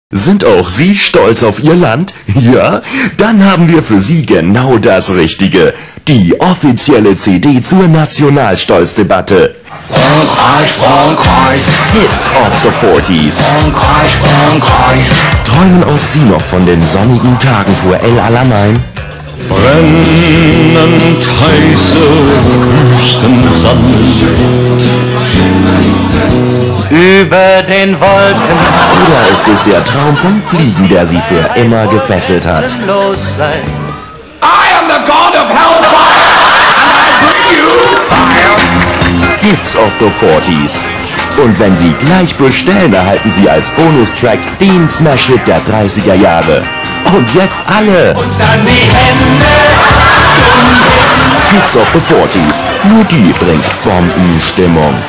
Sind auch Sie stolz auf Ihr Land? Ja? Dann haben wir für Sie genau das Richtige. Die offizielle CD zur Nationalstolzdebatte. Frankreich, Frankreich, Hits of the 40s. Frankreich, Frankreich. Träumen auch Sie noch von den sonnigen Tagen vor El Alamein? Brennend heiße Wüstensand über den Wolken. Oder ist es der Traum vom Fliegen, der Sie für immer gefesselt hat? Los sein. I am the god of hellfire, and I bring you fire. Hits of the 40s. Und wenn Sie gleich bestellen, erhalten Sie als Bonustrack den Smash-Hit der 30er Jahre. Und jetzt alle! Und dann die Hände. Hits of the 40s. Nur die bringt Bombenstimmung.